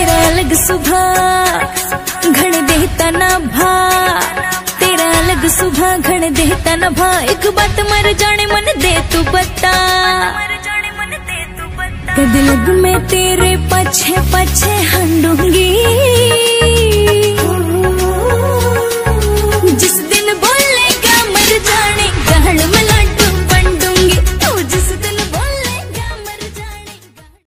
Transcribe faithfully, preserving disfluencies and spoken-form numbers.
तेरा अलग सुभा घण देता ना भा, तेरा अलग सुभा घण देता ना भा। एक बात मर जाने मन दे तू बता, कद लग मैं तेरे पछे पछे हंडूंगी